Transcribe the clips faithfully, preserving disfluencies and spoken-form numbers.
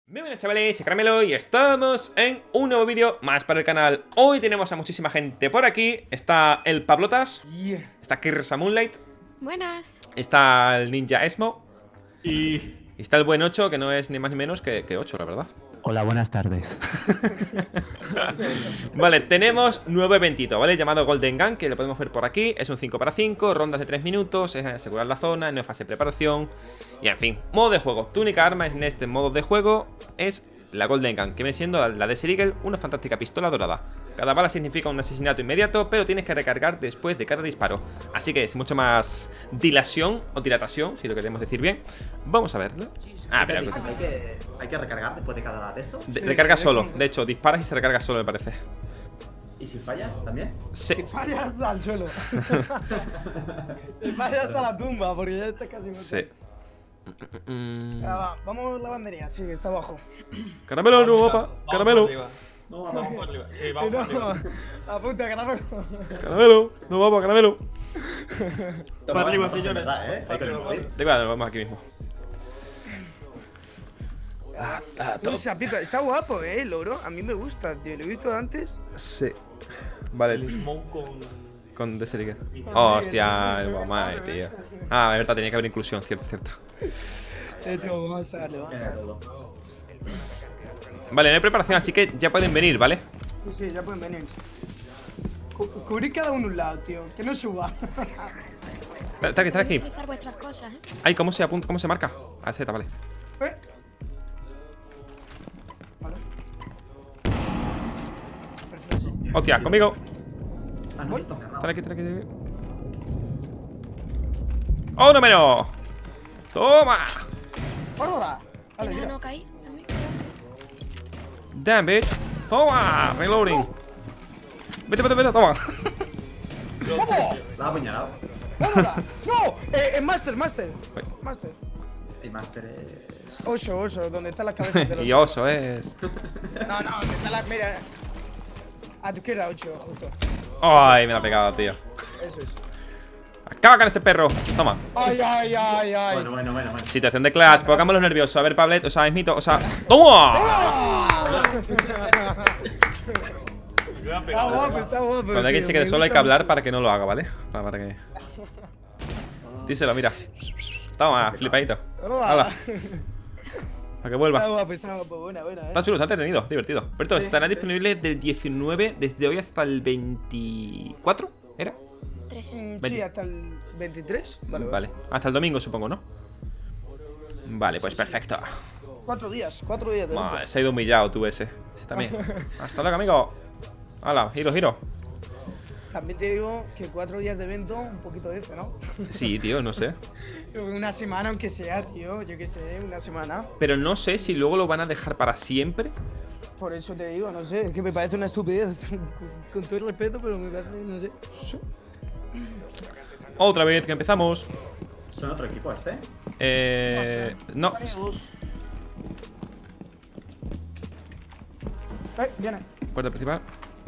Muy buenas chavales, soy Caramelo y estamos en un nuevo vídeo más para el canal. Hoy tenemos a muchísima gente por aquí. Está el Pablotas, yeah. Está Kirsa Moonlight. Buenas. Está el Ninja Esmo. Y... y está el buen ocho, que no es ni más ni menos que, que ocho, la verdad. Hola, buenas tardes. Vale, tenemos nuevo eventito, ¿vale? Llamado Golden Gun, que lo podemos ver por aquí. Es un cinco para cinco, rondas de tres minutos, es asegurar la zona, no es fase de preparación. Y en fin, modo de juego. Tu única arma en este modo de juego es la Golden Gun, que viene siendo la Desert Eagle, una fantástica pistola dorada. Cada bala significa un asesinato inmediato, pero tienes que recargar después de cada disparo. Así que es mucho más dilación o dilatación, si lo queremos decir bien. Vamos a verlo. Ah, pero ¿Hay que, ¿Hay que recargar después de cada de esto? de, recarga solo, de hecho, disparas y se recarga solo, me parece. ¿Y si fallas también? Sí. Si fallas al suelo. Si fallas a la tumba, porque ya está casi muerto. Sí. Ya va, vamos a la bandería, sí, está abajo. Caramelo, no, papá. Caramelo. No, vamos por arriba. Sí, vamos por arriba. Apunta, caramelo. Caramelo, no, papá, caramelo. Para arriba, señores. ¿Eh? Hay que morir. De verdad, vamos aquí mismo. Uy, sapita, está guapo, eh, el loro. A mí me gusta, tío. Lo he visto antes. Sí. Vale. El smoke con... Con Desert Eagle. Oh, hostia, el guamay, tío. Ah, de verdad, tenía que haber inclusión, cierto, cierto. De hecho, vamos a darle, vamos a darle. Vale, no hay preparación, así que ya pueden venir, ¿vale? Sí, sí, ya pueden venir. Cu cubrir cada uno un lado, tío. Que no suba. Está aquí, está aquí. Utilizar vuestras cosas, ¿eh? Ay, ¿cómo se apunta? ¿Cómo se marca? Al Z, vale. ¿Eh? Vale. Perfecto. Hostia, conmigo. Ah, no, está cerrado. Están aquí, están aquí, están aquí. ¡Oh, no menos! ¡Toma! ¡Órala! Vale, ¿Tienes mira. uno caí también? Damn, bitch. ¡Toma! Reloading. Vete, vete, vete, toma. ¡Vamos! La ha apuñalado. ¡Órala! ¡No! Eh, eh, Master, Master. Master. El máster es... Oso, oso, donde están las cabezas de los... Y oso es. No, no, donde está la... Mira. A tu izquierda, ocho, justo. Ay, me la ha pegado, tío. Eso es. Acaba con ese perro. Toma. Ay, ay, ay, ay. Bueno, bueno, bueno, bueno. Situación de clutch. Pongámoslo nerviosos. A ver, Pablet. O sea, Esmito. O sea. ¡Toma! Está guapo, está guapo. Cuando alguien se quede solo hay que hablar para que no lo haga, ¿vale? Para, para que. Díselo, mira. Toma, flipadito. Hola. Para que vuelva. Está guapo, está guapo. Buena, buena, eh. Está chulo, está entretenido, divertido. Pero esto Sí, estará sí. disponible del diecinueve, desde hoy hasta el veinticuatro, ¿era? Tres. Mm, Sí, veinte. hasta el veintitrés. Vale, vale. Vale, hasta el domingo supongo, ¿no? Vale, pues perfecto. Cuatro días, cuatro días de Vale, evento. se ha ido humillado tú ese. Ese también. Hasta luego, amigo. Hala, giro, giro. También te digo que cuatro días de evento, un poquito de eso, ¿no? Sí, tío, no sé. Una semana, aunque sea, tío. Yo qué sé, una semana. Pero no sé si luego lo van a dejar para siempre. Por eso te digo, no sé. Es que me parece una estupidez. con, con todo el respeto, pero me parece, no sé. Otra vez que empezamos. ¿Son otro equipo este? Eh. No. Amigos. Eh, viene. Puerta principal.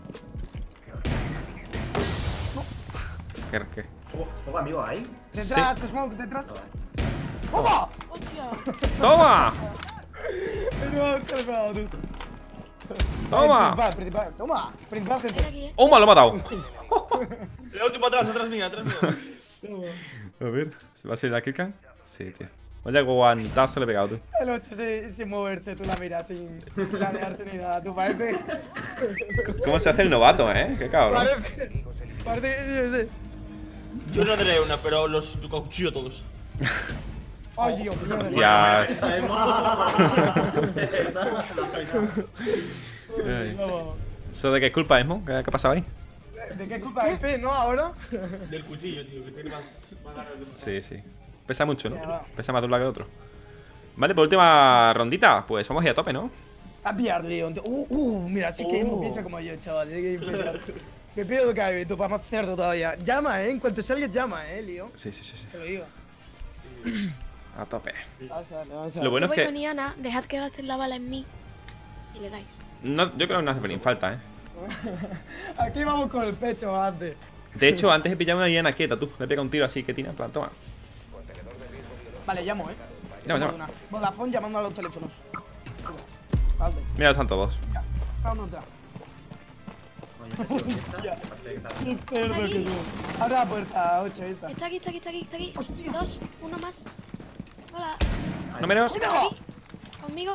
¿Qué? ¿Qué? ¿Fuego, fuego amigo ahí? Detrás, Smoke, detrás. Vale. ¡Toma! ¡Hostia! ¡Toma! No, te lo he pegado, tú. ¡Toma! Principal, principal. Toma. Principal, Ven gente. aquí, ¿eh? ¡Oh, me lo he matado! El último atrás, atrás mía, atrás mía. A ver, ¿se va a salir la killcam? Sí, tío. Vaya guantazo le he pegado tú. El ocho sin, sin moverse, tú la miras, sin, sin planearse ni nada. Tú parece. ¿Cómo se hace el novato, eh? Qué cabrón. Parece. Parece que sí, sí. Yo no daré una, pero los cuchillo todos. Ay, Dios mío. Hostias. Esa Ay. No. ¿Eso de qué es culpa, Esmo? ¿Qué, qué ha pasado ahí? ¿De qué culpa es P, no? Ahora. Del cuchillo, tío, que tiene más, más ganas de... Sí, sí. Pesa mucho, ¿no? Ya va. Pesa más de un lado que de otro. Vale, por última rondita. Pues vamos a ir a tope, ¿no? A pillar, Leon. Uh, uh, mira, sí que Oh. piensa como yo, chaval. Es que impresionante. Me pido de cabe, tú, para más cerdo todavía. Llama, eh. En cuanto salgas, llama, eh, Leon. Sí, sí, sí, sí. Te lo digo. A tope. Vamos a darle, vamos a Lo darle. bueno Yo es voy que. con Iana, dejad que gasten la bala en mí. Y le dais. No, yo creo que no hace ni falta, ¿eh? Aquí vamos con el pecho antes. De hecho, antes he pillado una hiena quieta, tú. Le pega un tiro así que tiene, en plan, toma. Vale, llamo, eh. Llama, llama. Una. Vodafone llamando a los teléfonos. Mira, están todos. ¿Dónde está? Oye, ¿qué es esta? Parece que sale. Qué cerdo que soy. Abre la puerta, ocho, esta. Está aquí, está aquí, está aquí, está aquí. Hostia. Dos, uno más. Hola. No menos. Aquí. Conmigo.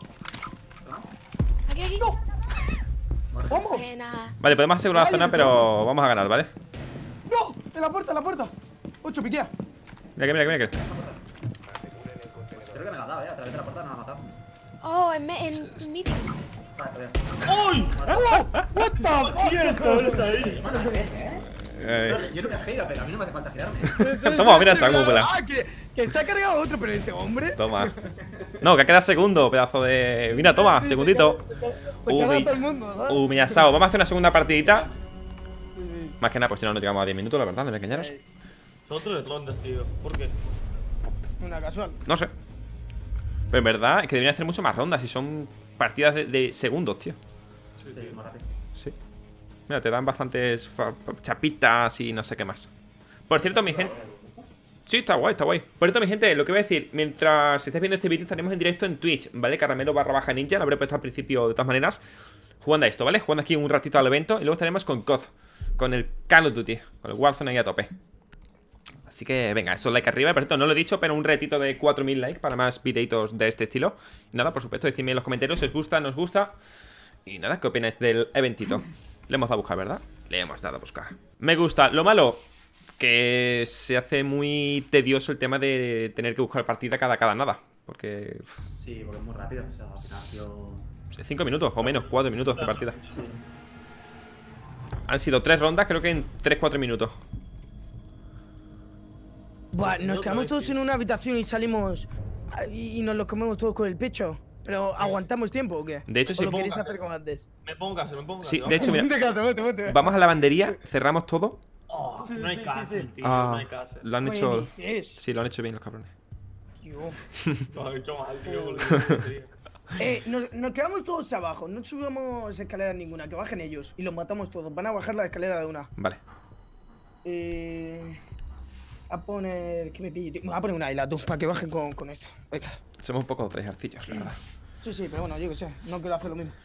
Aquí, aquí. ¿Cómo? Buena. Vale, podemos asegurar la zona, pero vamos a ganar, ¿vale? ¡No! ¡En la puerta, en la puerta! Ocho, piquea. Mira que, mira que, mira que. Creo que me la ha dado, eh. A través de la puerta me la ha matado. Oh, en, me, en meeting. Vale, todavía. ¡Uy! What the fuck? ¡Cierto! ¡Eres ahí! Eh, Yo nunca giro, pero a mí no me hace falta girarme. Toma, mira esa cúpula. Ah, que, que se ha cargado otro, pero este hombre. Toma. No, que ha quedado segundo, pedazo de. Mira, toma, segundito. Se carga Humi- todo el mundo, ¿sabes? Humillazao. Vamos a hacer una segunda partidita. Sí, sí. Más que nada, pues si no, no llegamos a diez minutos, la verdad, de pequeñeros. Son tres rondas, tío. ¿Por qué? Una casual. No sé. Pero en verdad, es que deberían hacer mucho más rondas y son partidas de, de segundos, tío. Sí, Sí, tío. más rápido. Sí. Mira, te dan bastantes fa- fa- chapitas y no sé qué más. Por cierto, mi gente. Sí, está guay, está guay. Por cierto, mi gente, lo que voy a decir, mientras estéis viendo este vídeo, estaremos en directo en Twitch, ¿vale? Caramelo barra baja ninja, lo habré puesto al principio de todas maneras. Jugando a esto, ¿vale? Jugando aquí un ratito al evento. Y luego estaremos con C O D, con el Call of Duty, con el Warzone ahí a tope. Así que, venga, eso, like arriba. Por cierto, no lo he dicho, pero un retito de cuatro mil likes para más videitos de este estilo. Y nada, por supuesto, decidme en los comentarios si os gusta, no os gusta. Y nada, ¿qué opináis del eventito? Le hemos dado a buscar, ¿verdad? Le hemos dado a buscar. Me gusta. Lo malo, que se hace muy tedioso el tema de tener que buscar partida cada, cada nada. Porque... Sí, porque es muy rápido. O sea, al final, yo. cinco minutos o menos, cuatro minutos de partida. Sí. Han sido tres rondas, creo que en tres cuatro minutos. Buah, nos quedamos todos en una habitación y salimos ah, y, y nos los comemos todos con el pecho. Pero ¿aguantamos tiempo o qué? De hecho, ¿O sí. lo queréis hacer como antes? Me pongo caso, me pongo caso. Sí, de hecho, mira, Vente casa, vete, vete. vamos a la lavandería, cerramos todo. Oh, Sí, no hay sí, cárcel, sí, sí. tío. No Ah, hay cárcel. lo han Oye, hecho. dices, Sí, lo han hecho bien los cabrones. tío. Lo han hecho mal, tío. con la tontería. Eh, nos, nos quedamos todos abajo, no subamos escaleras ninguna, que bajen ellos y los matamos todos. Van a bajar la escalera de una. Vale. Eh. A poner. ¿Qué me pillo, tío? Me voy a poner una isla, tú, para que bajen con, con esto. Venga. Somos un poco tres arcillos, la verdad. Sí, sí, pero bueno, yo que sé, no quiero hacer lo mismo.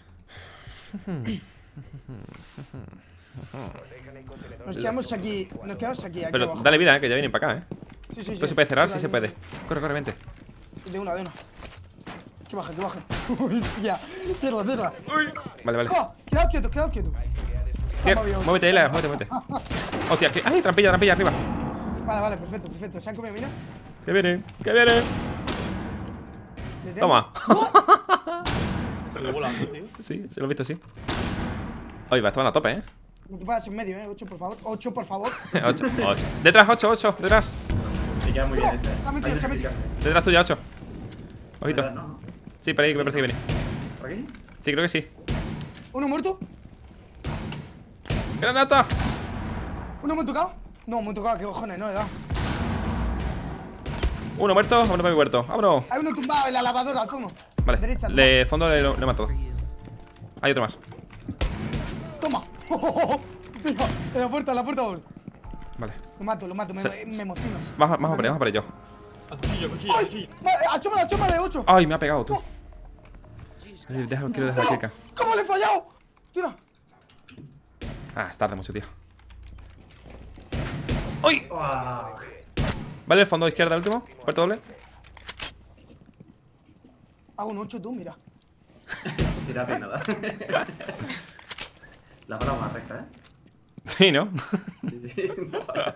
Nos quedamos aquí, nos quedamos aquí, aquí Pero abajo. dale vida, eh, que ya vienen para acá, eh. Sí, sí, Esto sí. se puede cerrar, sí Venga, se puede. venga. Corre, corre, vente. De una, de una. Que baje, que baje. Hostia, cierra, cierra. Vale, vale. ¡Oh! Quedad quietos, quedad quietos. Cier- muévete, Ela, muévete, muévete. Hostia, que... ¡ay! Trampilla, trampilla arriba. Vale, vale, perfecto, perfecto. Se han comido, mira. Que viene, que viene. Detén. Toma. Estoy volando, tío. Sí, se lo he visto, sí. Oye, va, estaban a tope, eh. No te paras en medio, eh. Ocho, por favor. Ocho, por favor. ocho, ocho. Detrás, ocho, ocho. Detrás. Se queda muy bien ese, eh. Se ha metido, Hay se ha una metido. chica. Detrás tuya, ocho. Ojito. ¿Verdad? No, no. Sí, por ahí, que me parece que viene. ¿Por aquí? Sí, creo que sí. ¿Uno muerto? ¡Granata! ¿Uno muy tocado? No, muy tocado, qué cojones, no he dado. Uno muerto, uno para mi huerto. ¡Vámonos! Hay uno tumbado en la lavadora al fondo. Vale, Derecha, le fondo le, le he matado. Hay otro más. Toma. Tío, en la puerta, en la puerta, por. Vale. Lo mato, lo mato, me, Se- me emociona. Vamos, vamos por ahí, vamos por ahí yo. A cuchillo, cuchillo, ¡Ay! cuchillo. Va- ¡Achómale, achómale, ocho! ¡Ay, me ha pegado tú! Ay, deja- quiero dejar aquí acá. ¿Cómo le he fallado? Tira. Ah, es tarde mucho, tío. ¡Uy! Wow. Vale, el fondo izquierda, el último. Puerto doble. Hago un ocho tú, mira. Tírate nada. La bala más recta, eh. Sí, ¿no? Sí, sí. No falla.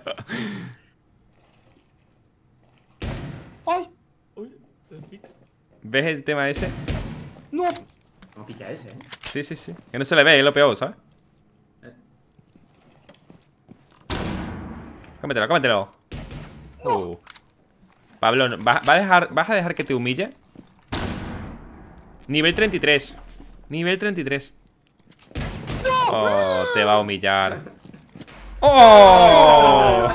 ¡Ay! Uy, el pic. ¿Ves el tema ese? ¡No! No pica ese, eh. Sí, sí, sí. Que no se le ve, es lo peor, ¿sabes? Eh. Cómetelo, cómetelo. Uh. Pablo, ¿va- va a dejar, ¿vas a dejar que te humille? Nivel treinta y tres. Nivel treinta y tres. Oh, te va a humillar. ¡Oh!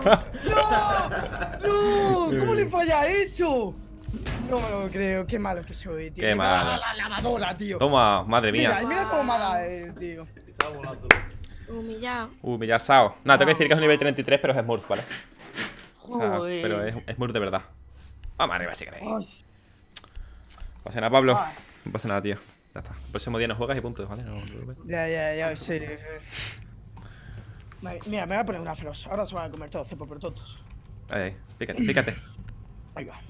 ¡No! ¿Cómo le falla eso? No me lo creo, qué malo que soy, tío. Qué Me va a malo. la lavadora, tío. Toma, madre Mira, mía. y mira cómo me ha dado, eh, tío. Estaba volando. Humillado. Humillazao. Nada, tengo que decir que es un nivel treinta y tres, pero es Smurf, ¿vale? O sea, Joder. pero es, es Smurf de verdad. Vamos arriba si queréis. Ay. No pasa nada, Pablo. Ay. No pasa nada, tío. Ya está. El próximo día no juegas y punto, ¿vale? No, no, no. Ya, ya, ya, sí. Mira, me voy a poner una frost. Ahora se van a comer todos, cepo por todos. Ahí, ahí. Pícate, pícate. Ahí va.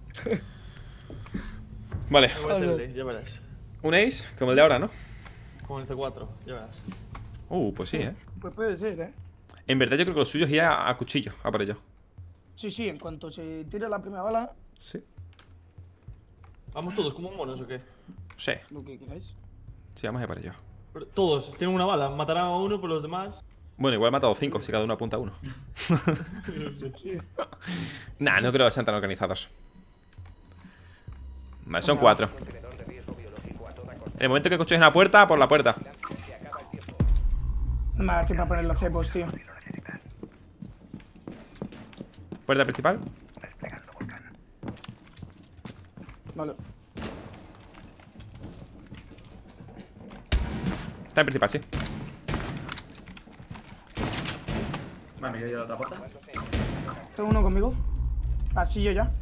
Vale. Me voy a hacer el ace, ya verás. Un ace, como el de ahora, ¿no? Con el C cuatro, ya verás. Uh, pues sí, ¿eh? Pues puede ser, ¿eh? En verdad yo creo que lo suyo es ir a, a cuchillo, a por ello. Sí, sí, en cuanto se tire la primera bala, Sí. ¿Vamos todos como monos o qué? Sí. lo que queráis. Sí, vamos a ir por ello. Pero todos tienen una bala, matarán a uno, pero los demás. Bueno, igual he matado cinco, si cada uno apunta a uno. Nah, no creo que sean tan organizados. Vale, son cuatro. En el momento que escuchéis una puerta, por la puerta. No me va a dar tiempo a poner los cepos, tío. Puerta principal. Vale. Está en principal, sí. Vale, me he ido a la otra puerta. Tengo uno conmigo. Pasillo ya.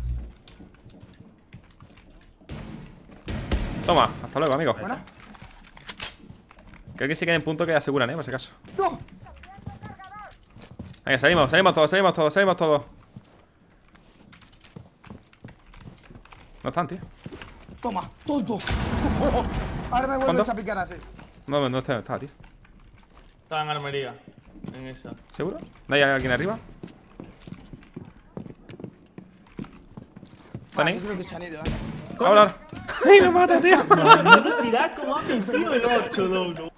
Toma, hasta luego, amigo. Buena. Creo que sí que hay un punto que aseguran, ¿eh? Por si acaso. ¡No! Venga, salimos, salimos todos, salimos todos, salimos todos. No están, tío. Toma, tonto. Ahora me vuelves ¿Cuándo? a picar así. No, no está, no está, tío. Está en armería. En esa. ¿Seguro? ¿No hay alguien arriba? ¿Están Ah, ahí? yo creo que se han ido, ¿eh? ¡A hablar! ¡Ay, me mata, tío! No tirar como a mi tío el ocho, loco.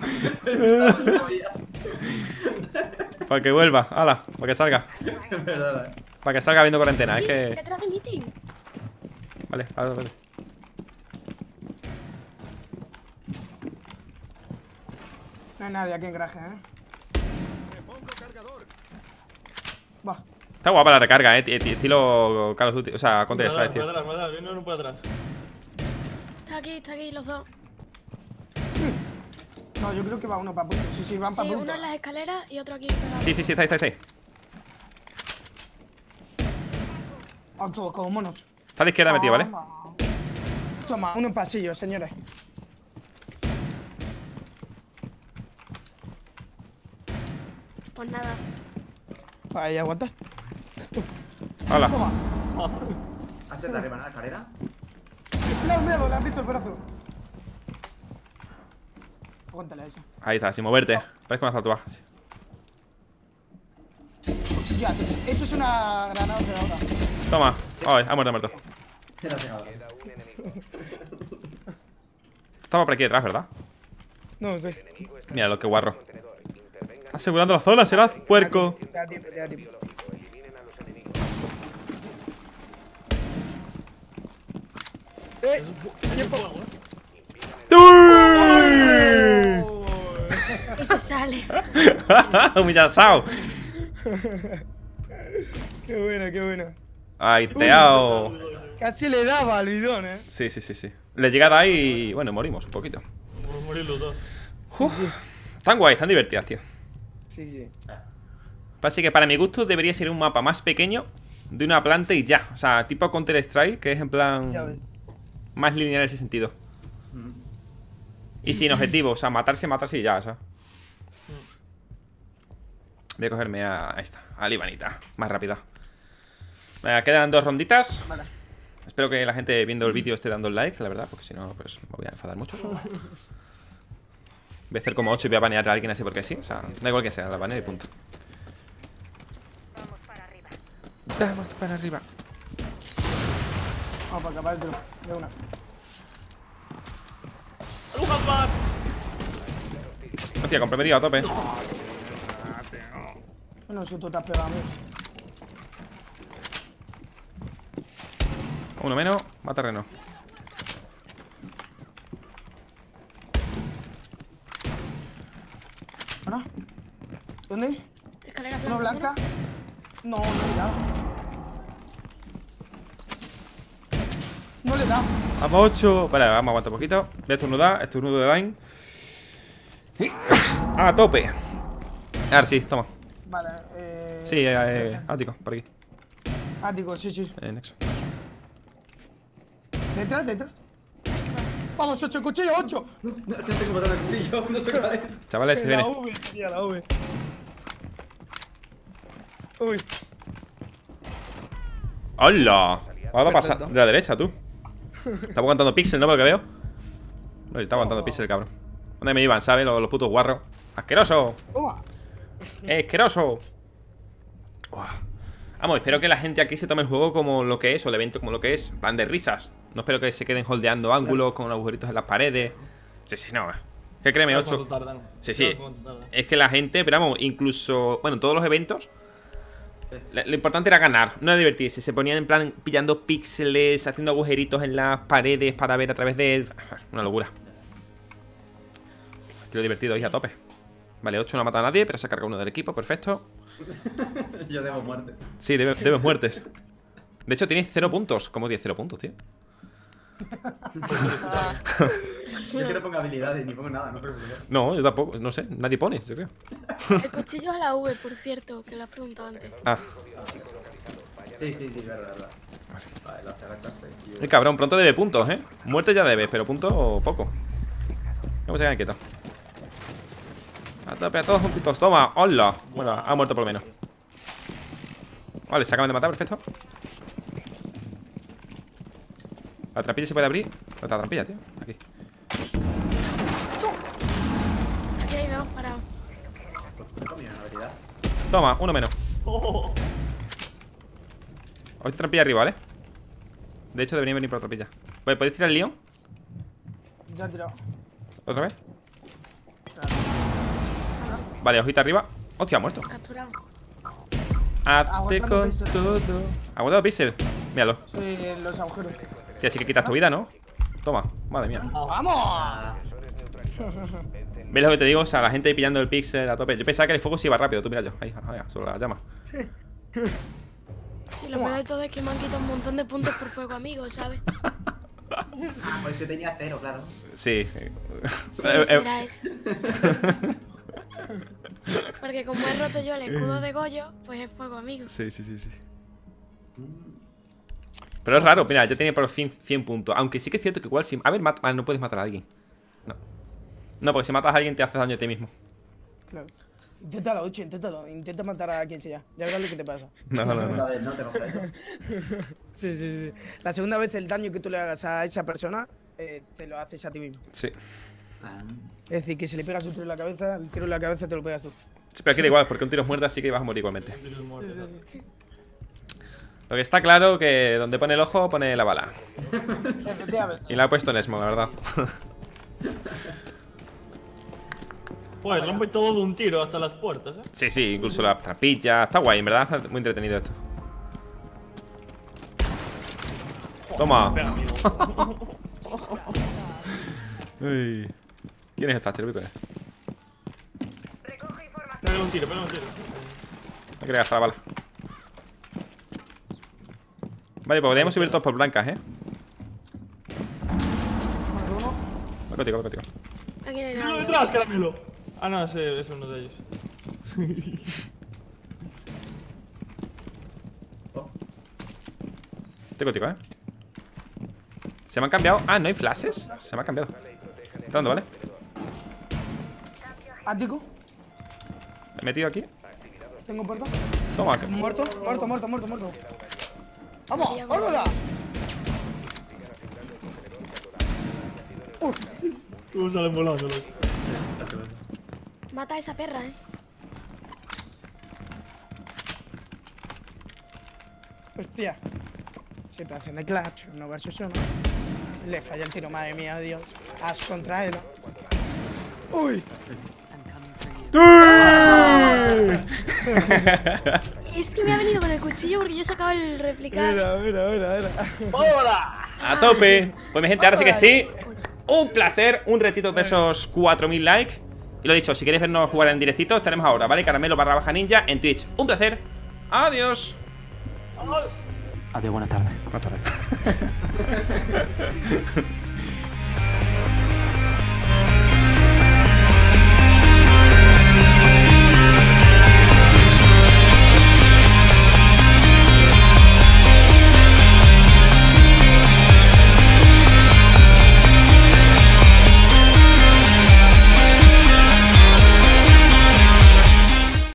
Para que vuelva, hala, para que salga. Es verdad, eh. Para que salga viendo cuarentena, es Sí, que... detrás de mi team. Vale, vale, vale. No hay nadie aquí en garaje, ¿eh? Va. Está guapa la recarga, eh, estilo Call of Duty, o sea, Counter Por atrás, Strike, por tío. atrás, por atrás, viene uno por atrás. Está aquí, está aquí, los dos. No, yo creo que va uno para punto. Sí, sí, van para Sí, punto. uno en las escaleras y otro aquí pegado. Sí, sí, sí, está ahí, está ahí, está ahí. Van todos como monos. Está a la izquierda metido, ¿vale? Toma. Toma, uno en pasillo, señores. Pues nada. Ahí, aguanta. Hola. Toma. ¿Has sido de arriba, ¿no? ¿La escalera? Mira el miedo, le has visto el brazo. Aguántale a esa. Ahí está, sin moverte. Parece una estatua. Ya, eso es una granada de ahora. Toma. Ay, ha muerto, ha muerto. Te la has pegado. Estaba por aquí detrás, ¿verdad? No sé. Mira lo que guarro. Asegurando la zona, serás puerco. Te da tiempo, te da tiempo. ¡Eh! ¡Tiempo! ¡Uy! Y se sale. Humillazao. ¡Qué buena, qué buena! Ay, teao. Casi le daba al bidón, ¿eh? Sí, sí, sí, sí. Le llegada ahí y bueno, morimos un poquito. Por morir los dos. Uf, están guays, están divertidas, tío. Sí, sí. Así que para mi gusto debería ser un mapa más pequeño de una planta y ya. O sea, tipo Counter Strike, que es en plan Ya ves. más lineal en ese sentido. Y sin objetivo, o sea, matarse, matarse y ya, o sea. Voy a cogerme a esta, a Libanita, más rápida. Me quedan dos ronditas. Vale. Espero que la gente viendo el vídeo esté dando el like, la verdad, porque si no, pues me voy a enfadar mucho. Voy a hacer como ocho y voy a banear a alguien así porque sí. O sea, da igual que sea, la baneo y punto. Vamos para arriba. Vamos para arriba. Vamos para acá, para dentro. De una. ¡Alujambar! Hostia, con prometido a tope. Bueno, si tú te has pegado a mí. Uno menos, va a terreno. ¿Ana? ¿Dónde? Escalera ¿Uno blanca. blanca? No, no le he dado. No le he dado. Vamos ocho. Vale, vamos a aguantar un poquito. Voy a estornudar, estornudo de line. A tope. Ahora sí, toma. Vale, eh. Sí, eh, eh, ático, por aquí. Ático, sí, sí. Eh, nexo. Detrás, detrás. Vamos, ocho, cuchillo, ocho. No tengo botón de cuchillo, no sé cuál es. Chavales, se La viene. V, tía, la V. Uy. ¡Hola! Ahora pasa Perfecto. de la derecha, tú. Está aguantando pixel, ¿no? Por lo que veo. No, está aguantando pixel, cabrón. ¿Dónde me iban, sabes? Los, los putos guarros. ¡Asqueroso! Toma. ¡Asqueroso! Uah. Vamos, espero que la gente aquí se tome el juego como lo que es, o el evento como lo que es. En plan de risas. No espero que se queden holdeando ángulos con agujeritos en las paredes. Sí, sí, no. Que créeme, ocho. Sí, sí. Es que la gente, pero vamos, incluso. Bueno, todos los eventos. Sí. Lo, lo importante era ganar, no era divertirse. Se ponían en plan pillando píxeles, haciendo agujeritos en las paredes para ver a través de él. Una locura. Quiero divertido ahí a tope. Vale, ocho no ha matado a nadie, pero se ha cargado uno del equipo, perfecto. Yo debo muerte. Sí, debe- debes muertes. De hecho, tienes cero puntos. ¿Cómo tienes cero puntos, tío? Yo que no pongo habilidades ni pongo nada, no sé cómo es. No, yo tampoco, no sé, nadie pone, yo creo. El cuchillo a la V, por cierto, que lo has preguntado antes. Ah, Sí, sí, sí, verdad, verdad. Vale, lo hace agacharse. el cabrón, pronto debe puntos, ¿eh? Muertes ya debes, pero puntos poco. Vamos a quedar quietos. A tope a todos juntitos, toma, hola. Bueno, ha muerto por lo menos. Vale, se acaban de matar, perfecto. La trampilla se puede abrir. ¿Dónde está la trampilla, tío? Aquí. Aquí hay dos parados. Me he comido una habilidad. Toma, uno menos. Oh, Hay trampilla arriba, ¿vale? De hecho, debería venir por la trampilla. Vale, ¿podéis tirar el león? Ya he tirado. ¿Otra vez? Vale, ojito arriba. Hostia, ha muerto. Capturado. Hazte Aguantando con píxel. todo. Aguantado píxel. Míralo. Sí, en los agujeros. Tío, así que quitas tu vida, ¿no? Toma, madre mía. ¡Vamos! Ah, ¿Ves lo que te digo? O sea, la gente ahí pillando el píxel a tope. Yo pensaba que el fuego se iba rápido. Tú mira yo. Ahí, ahí, sobre la llama. Sí, lo peor de todo es que me han quitado un montón de puntos por fuego amigo, ¿sabes? ah, por eso tenía cero, claro. Sí. Sí, Eh, eh, será eso. Porque como he roto yo el escudo de Goyo, pues es fuego amigo. Sí, sí, sí, sí. Pero es raro, mira, yo tenía por fin cien puntos. Aunque sí que es cierto que igual si... A ver, mat... ah, no puedes matar a alguien. No. No, porque si matas a alguien te haces daño a ti mismo. Claro. Inténtalo, ocho, inténtalo. Intenta matar a quien sea. Ya verás lo que te pasa. No, no, no, A no. ver, no te vas a eso. Sí, sí, sí. La segunda vez el daño que tú le hagas a esa persona, eh, te lo haces a ti mismo. Sí. Ah, Es decir, que si le pegas un tiro en la cabeza, el tiro en la cabeza te lo pegas tú. Sí, pero aquí da igual, porque un tiro es muerto, así que vas a morir igualmente. Lo que está claro que donde pone el ojo, pone la bala. Efectivamente. Y la ha puesto Nesmo, la verdad. pues rompe todo de un tiro hasta las puertas, eh. Sí, sí, incluso la trampilla. Está guay, en verdad, está muy entretenido esto. Toma. Pega, amigo. Uy. ¿Quién es el Thatcher? Voy con él. Pega un tiro, pega un tiro. No quería gastar la bala. Vale, pues podríamos subir todos por blancas, ¿eh? Voy contigo, voy contigo. Aquí no hay ¡Míralo nadie. detrás, caramelo! Ah, no, ese es uno de ellos. Estoy contigo, ¿eh? ¿Se me han cambiado? Ah, ¿no hay flashes? Se me ha cambiado. Entrando, ¿vale? ¿Ático? Me he metido aquí. ¿Tengo puerta? Toma, que... Muerto, muerto, muerto, muerto, muerto. ¡Vamos! ¡Órala! ¿Cómo salen volando, loco? Mata a esa perra, eh. Hostia. Situación de clutch, uno versus uno. Le falla el tiro, madre mía, Dios. As contra él. ¡Uy! Es que me ha venido con el cuchillo porque yo sacaba el replicar. Mira, mira, mira, mira. ¡Hola! A tope. Pues mi gente, ahora sí que sí. Un placer, un retito de esos cuatro mil likes. Y lo dicho, si queréis vernos jugar en directito, estaremos ahora, ¿vale? Caramelo barra baja ninja en Twitch. Un placer. Adiós. Adiós, buenas tardes. Buenas tardes.